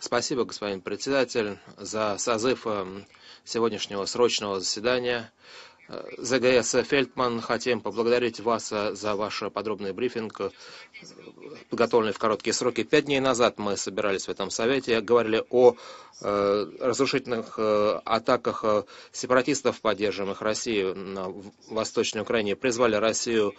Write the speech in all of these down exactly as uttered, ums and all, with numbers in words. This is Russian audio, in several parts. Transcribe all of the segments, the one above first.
Спасибо, господин председатель, за созыв э, сегодняшнего срочного заседания. Э, ЗГС Фельдман, хотим поблагодарить вас э, за ваш подробный брифинг, э, подготовленный в короткие сроки. Пять дней назад мы собирались в этом совете, говорили о э, разрушительных э, атаках э, сепаратистов, поддерживаемых Россией на Восточной Украине, призвали Россию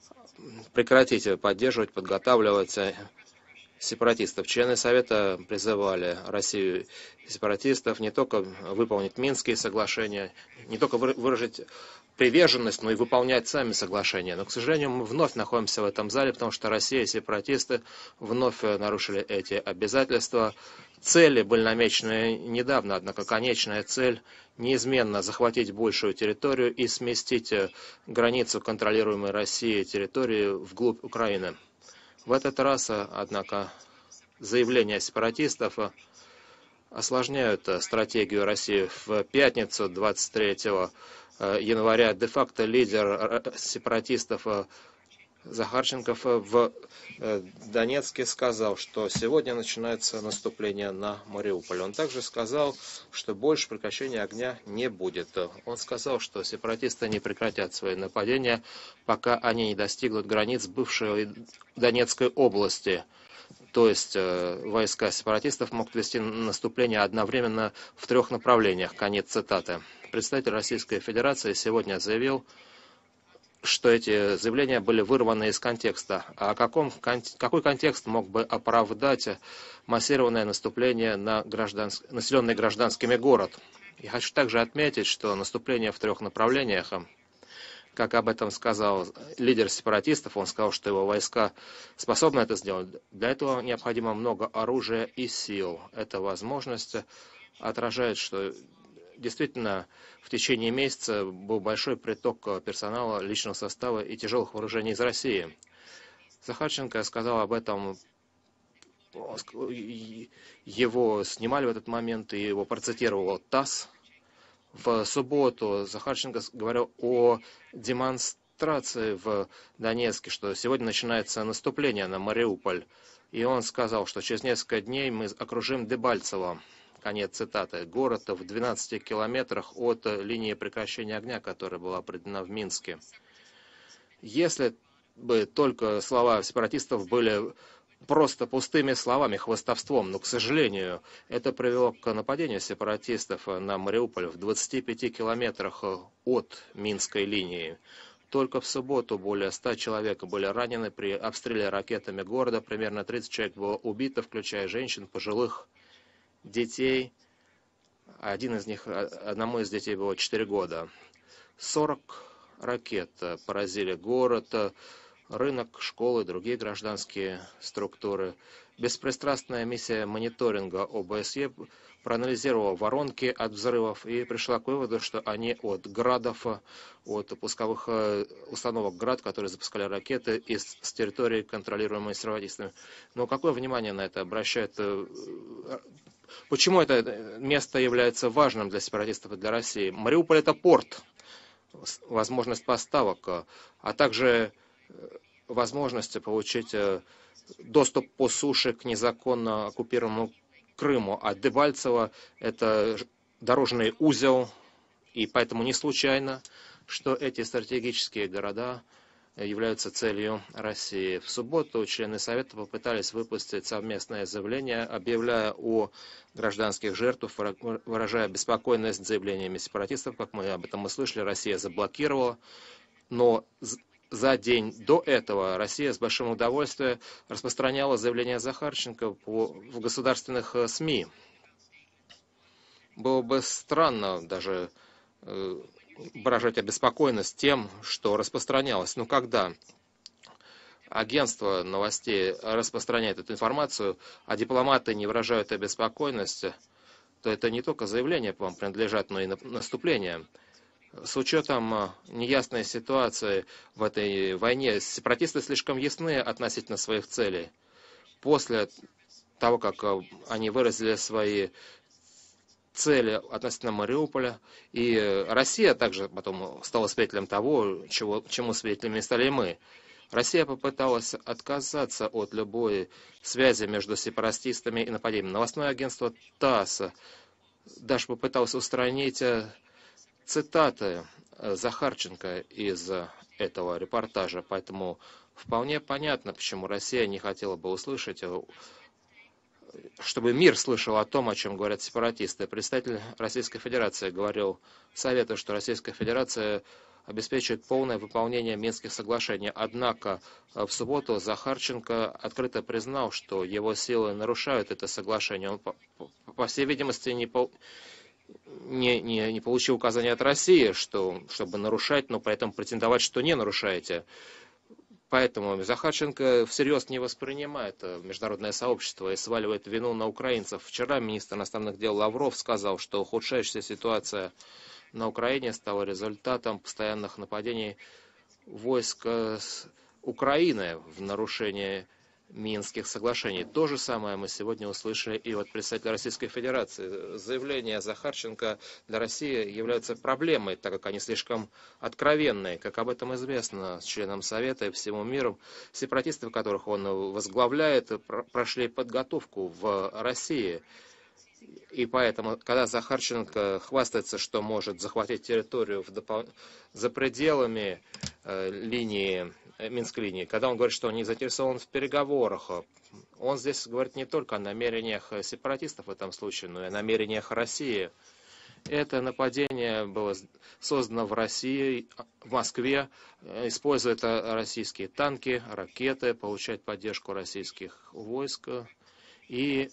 прекратить поддерживать, подготавливать сепаратистов. Члены Совета призывали Россию и сепаратистов не только выполнить Минские соглашения, не только выразить приверженность, но и выполнять сами соглашения. Но, к сожалению, мы вновь находимся в этом зале, потому что Россия и сепаратисты вновь нарушили эти обязательства. Цели были намечены недавно, однако конечная цель неизменно захватить большую территорию и сместить границу контролируемой Россией территории вглубь Украины. В этот раз, однако, заявления сепаратистов осложняют стратегию России. В пятницу, двадцать третьего января, де-факто лидер сепаратистов Захарченков в Донецке сказал, что сегодня начинается наступление на Мариуполь. Он также сказал, что больше прекращения огня не будет. Он сказал, что сепаратисты не прекратят свои нападения, пока они не достигнут границ бывшей Донецкой области. То есть войска сепаратистов могут вести наступление одновременно в трех направлениях. Конец цитаты. Представитель Российской Федерации сегодня заявил, что эти заявления были вырваны из контекста. А каком, какой контекст мог бы оправдать массированное наступление на гражданск... населенный гражданскими город? Я хочу также отметить, что наступление в трех направлениях, как об этом сказал лидер сепаратистов, он сказал, что его войска способны это сделать. Для этого необходимо много оружия и сил. Эта возможность отражает, что действительно, в течение месяца был большой приток персонала, личного состава и тяжелых вооружений из России. Захарченко сказал об этом, его снимали в этот момент, и его процитировал ТАСС. В субботу Захарченко говорил о демонстрации в Донецке, что сегодня начинается наступление на Мариуполь. И он сказал, что через несколько дней мы окружим Дебальцево. Конец цитаты. Город в двенадцати километрах от линии прекращения огня, которая была определена в Минске. Если бы только слова сепаратистов были просто пустыми словами, хвастовством, но, к сожалению, это привело к нападению сепаратистов на Мариуполь в двадцати пяти километрах от Минской линии. Только в субботу более ста человек были ранены при обстреле ракетами города. Примерно тридцать человек было убито, включая женщин, пожилых, детей. Один из них, одному из детей было четыре года. сорок ракет поразили город, рынок, школы, другие гражданские структуры. Беспристрастная миссия мониторинга ОБСЕ проанализировала воронки от взрывов и пришла к выводу, что они от градов, от пусковых установок «Град», которые запускали ракеты из, с территории, контролируемой сепаратистами. Но какое внимание на это обращает? Почему это место является важным для сепаратистов и для России? Мариуполь — это порт, возможность поставок, а также возможность получить доступ по суше к незаконно оккупированному Крыму. А Дебальцево — это дорожный узел, и поэтому не случайно, что эти стратегические города являются целью России. В субботу члены Совета попытались выпустить совместное заявление, объявляя о гражданских жертвах, выражая беспокойность заявлениями сепаратистов. Как мы об этом и слышали, Россия заблокировала. Но за день до этого Россия с большим удовольствием распространяла заявления Захарченко по, в государственных СМИ. Было бы странно даже э, выражать обеспокоенность тем, что распространялось. Но когда агентство новостей распространяет эту информацию, а дипломаты не выражают обеспокоенность, то это не только заявления вам принадлежат, но и наступления. С учетом неясной ситуации в этой войне, сепаратисты слишком ясны относительно своих целей. После того, как они выразили свои цели относительно Мариуполя, и Россия также потом стала свидетелем того, чего, чему свидетелями стали и мы. Россия попыталась отказаться от любой связи между сепаратистами и нападением. Новостное агентство ТАСС даже попыталось устранить цитаты Захарченко из этого репортажа, поэтому вполне понятно, почему Россия не хотела бы услышать, чтобы мир слышал о том, о чем говорят сепаратисты. Представитель Российской Федерации говорил Совету, что Российская Федерация обеспечивает полное выполнение Минских соглашений. Однако в субботу Захарченко открыто признал, что его силы нарушают это соглашение. Он, по, по всей видимости, не, по, не, не, не получил указания от России, что, чтобы нарушать, но при этом претендовать, что не нарушаете. Поэтому Захарченко всерьез не воспринимает международное сообщество и сваливает вину на украинцев. Вчера министр иностранных дел Лавров сказал, что ухудшающаяся ситуация на Украине стала результатом постоянных нападений войск Украины в нарушение Минских соглашений. То же самое мы сегодня услышали и от представителя Российской Федерации. Заявления Захарченко для России являются проблемой, так как они слишком откровенные. Как об этом известно членам Совета и всему миру, сепаратисты, которых он возглавляет, прошли подготовку в России. И поэтому, когда Захарченко хвастается, что может захватить территорию в допол... за пределами э, линии, э, Минской линии, когда он говорит, что он не заинтересован в переговорах, он здесь говорит не только о намерениях сепаратистов в этом случае, но и о намерениях России. Это нападение было создано в России, в Москве, использует российские танки, ракеты, получает поддержку российских войск и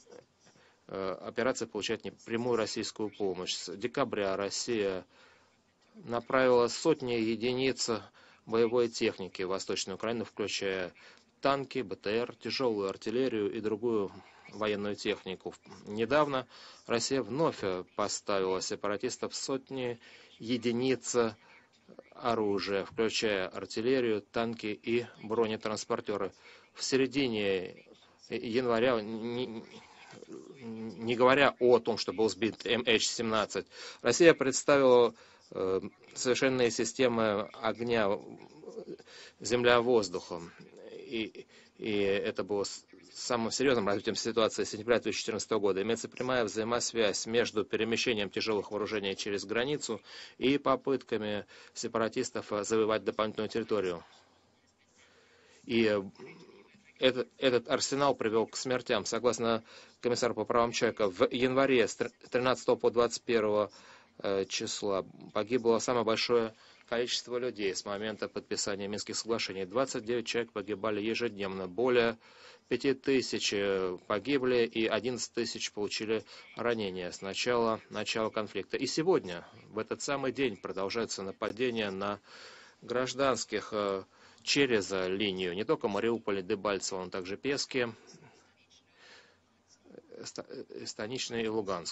операция получает непрямую российскую помощь. С декабря Россия направила сотни единиц боевой техники в Восточную Украину, включая танки, БТР, тяжелую артиллерию и другую военную технику. Недавно Россия вновь поставила сепаратистов сотни единиц оружия, включая артиллерию, танки и бронетранспортеры. В середине января, не говоря о том, что был сбит эм эйч семнадцать, Россия представила э, совершенные системы огня земля-воздуха. И, и это было самым серьезным развитием ситуации с сентября две тысячи четырнадцатого года. Имеется прямая взаимосвязь между перемещением тяжелых вооружений через границу и попытками сепаратистов завоевать дополнительную территорию. И Этот, этот арсенал привел к смертям. Согласно комиссару по правам человека, в январе с тринадцатого по двадцать первое числа погибло самое большое количество людей с момента подписания Минских соглашений. двадцать девять человек погибали ежедневно, более пяти тысяч погибли и одиннадцать тысяч получили ранения с начала, начала конфликта. И сегодня, в этот самый день, продолжаются нападения на гражданских через линию, не только Мариуполь, Дебальцево, но также Пески, Станичный и Луганск.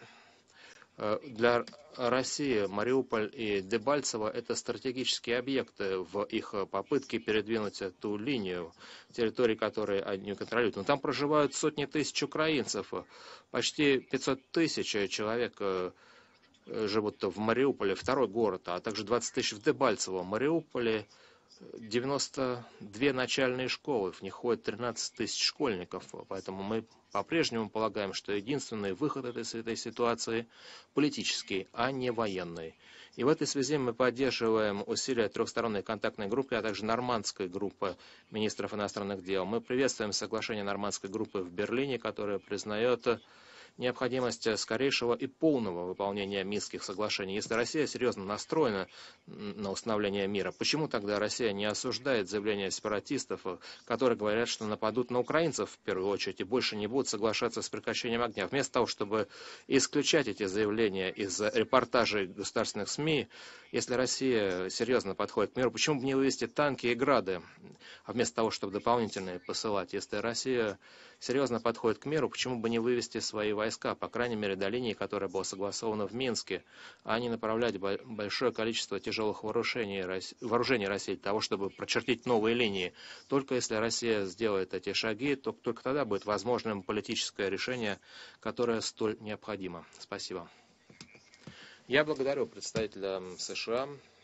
Для России Мариуполь и Дебальцево – это стратегические объекты в их попытке передвинуть эту линию, территории, которые они контролируют. Но там проживают сотни тысяч украинцев, почти пятьсот тысяч человек живут в Мариуполе, второй город, а также двадцать тысяч в Дебальцево. В Мариуполе девяносто две начальные школы, в них ходит тринадцать тысяч школьников, поэтому мы по-прежнему полагаем, что единственный выход из этой ситуации политический, а не военный. И в этой связи мы поддерживаем усилия трехсторонней контактной группы, а также нормандской группы министров иностранных дел. Мы приветствуем соглашение нормандской группы в Берлине, которое признает необходимость скорейшего и полного выполнения Минских соглашений. Если Россия серьезно настроена на установление мира, почему тогда Россия не осуждает заявления сепаратистов, которые говорят, что нападут на украинцев в первую очередь и больше не будут соглашаться с прекращением огня? Вместо того, чтобы исключать эти заявления из репортажей государственных СМИ, если Россия серьезно подходит к миру, почему бы не вывести танки и грады, а вместо того, чтобы дополнительные посылать? Если Россия серьезно подходит к миру, почему бы не вывести свои войска, по крайней мере, до линии, которая была согласована в Минске, а не направлять большое количество тяжелых вооружений, вооружений России для того, чтобы прочертить новые линии. Только если Россия сделает эти шаги, то только тогда будет возможным политическое решение, которое столь необходимо. Спасибо. Я благодарю представителя США